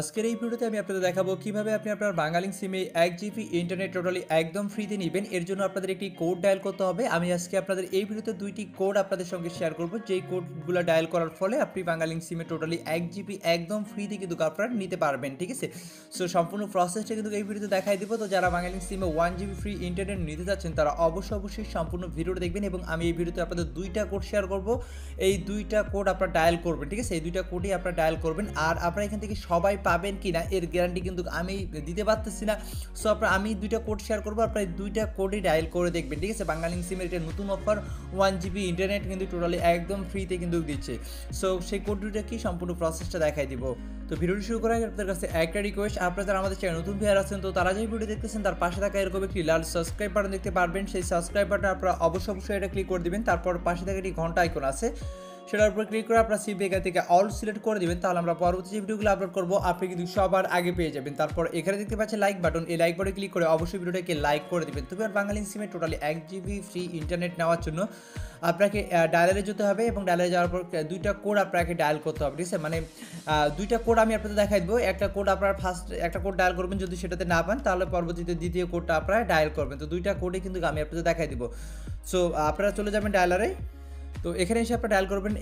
আজকের এই ভিডিওতে আমি আপনাদের দেখাবো কিভাবে আপনি আপনার বাংলালিংক সিমে 1 জিবি ইন্টারনেট টোটালি একদম ফ্রিতে নেবেন। এর জন্য আপনাদের একটি কোড ডায়াল করতে হবে। আমি আজকে আপনাদের এই ভিডিওতে দুইটি কোড আপনাদের সঙ্গে শেয়ার করব, যেই কোডগুলো ডায়াল করার ফলে আপনি বাংলালিংক সিমে টোটালি 1 জিবি একদম ফ্রিতে কিন্তু আপনারা নিতে পারবেন। ঠিক আছে, সো সম্পূর্ণ প্রসেসটা কিন্তু এই ভিডিওতে দেখাই দিব। তো যারা বাংলালিংক সিমে 1 জিবি ফ্রি ইন্টারনেট নিতে যাচ্ছেন তারা অবশ্যই সম্পূর্ণ ভিডিওটা দেখবেন এবং আমি এই ভিডিওতে আপনাদের দুইটা কোড শেয়ার করব। এই দুইটা কোড আপনারা ডায়াল করবেন। ঠিক আছে, এই দুইটা কোডই আপনারা ডায়াল করবেন। আর আপনারা এখান থেকে সবাই পাবেন কিনা এর গ্যারান্টি কিন্তু আমি দিতে পারতেছি না। সো আমি দুইটা কোড শেয়ার করবো, আপনারা দুইটা কোডই ডায়াল করে দেখবেন। ঠিক আছে, বাংলালিংক সিমের এটা নতুন অফার 1 জিবি ইন্টারনেট কিন্তু টোটালি একদম ফ্রিতে কিন্তু দিচ্ছে। সো সেই কোড দুইটা কি সম্পূর্ণ প্রসেসটা দেখাই দিব। তো ভিডিওটি শুরু করার আগে আপনাদের কাছে একটা রিকোয়েস্ট, আপনারা যারা আমাদের চ্যানেল নতুন ভিউয়ার আছেন তো তারা যে ভিডিও দেখতেছেন তার পাশে থাকা এরকম একটি লাল সাবস্ক্রাইব বাটন দেখতে পারবেন। সেই সাবস্ক্রাইব বাটন আপনারা অবশ্যই এটা ক্লিক করে দিবেন। তারপর পাশে থাকা একটি ঘন্টা আইকন আছে, সেটার উপর ক্লিক করে আপনারা সিবি এখান থেকে অল সিলেক্ট করে দিবেন। তাহলে আমরা পরবর্তী যে ভিডিওগুলো আপলোড করবো আপনি কিন্তু সবার আগে পেয়ে যাবেন। তারপর এখানে দেখতে পাচ্ছেন লাইক বাটন, এই লাইক বাটনে ক্লিক করে অবশ্যই ভিডিওটাকে লাইক করে দিবেন। তবে আর বাংলালিংক সিমে টোটালি 1 জিবি ফ্রি ইন্টারনেট নেওয়ার জন্য আপনাকে ডায়ালে যেতে হবে এবং ডায়ালে যাওয়ার পর দুইটা কোড আপনাকে ডায়াল করতে হবে। ঠিক আছে, মানে দুইটা কোড আমি আপনাদের দেখাই দেবো। একটা কোড আপনারা ফার্স্ট একটা কোড ডায়াল করবেন, যদি সেটাতে না পান তাহলে পরবর্তীতে দ্বিতীয় কোডটা আপনারা ডায়াল করবেন। তো দুইটা কোডে কিন্তু আমি আপনাদের দেখাই দিব। সো আপনারা চলে যাবেন ডায়ালারে। তো এখানে এসে আপনারা ডায়াল করবেন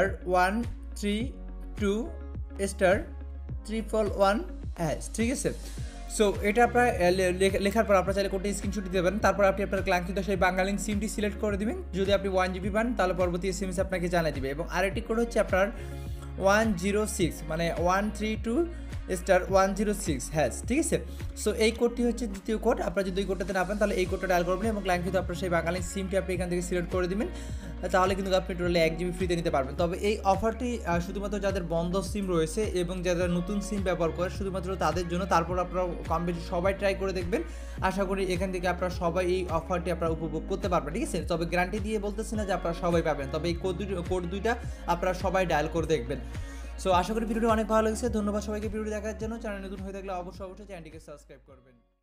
*132*111#। ঠিক আছে, সো এটা আপনারা লেখার পর আপনারা চাইলে কোডটা স্ক্রিনশট দিতে পারেন। তারপর আপনি আপনার কাঙ্ক্ষিত সেই বাংলালিংক সিমটি সিলেক্ট করে দিবেন। যদি আপনি 1 জিবি পান তাহলে পরবর্তী এসএমএস আপনাকে জানিয়ে দিবে। এবং আরেকটি কোড হচ্ছে আপনার 106 মানে 132*106#। ঠিক আছে, সো এই কোডটি হচ্ছে দ্বিতীয় কোড। আপনারা যদি এই কোডটাতে না পান তাহলে এই কোডটা ডায়াল করবেন এবং কাঙ্ক্ষিত আপনার সেই বাংলালিংক সিমটি আপনি এখান থেকে সিলেক্ট করে দিবেন। তাহলে কিন্তু আপনি টোটালি 1 জিবি ফ্রিতে নিতে পারবেন। তবে এই অফারটি শুধুমাত্র যাদের বন্ধ সিম রয়েছে এবং যারা নতুন সিম ব্যবহার করে শুধুমাত্র তাদের জন্য। তারপর আপনারা কম বেশি সবাই ট্রাই করে দেখবেন। আশা করি এখান থেকে আপনারা সবাই এই অফারটি আপনারা উপভোগ করতে পারবেন। ঠিক আছে, তবে গ্যারান্টি দিয়ে বলতেছি না যে আপনারা সবাই পাবেন, তবে এই কোড দুইটা আপনারা সবাই ডায়াল করে দেখবেন। সো আশা করি ভিডিওটি অনেক ভালো লেগেছে। ধন্যবাদ সবাইকে ভিডিওটি দেখার জন্য। চ্যানেল নতুন হয়ে থাকলে অবশ্যই চ্যানেলটিকে সাবস্ক্রাইব করবেন।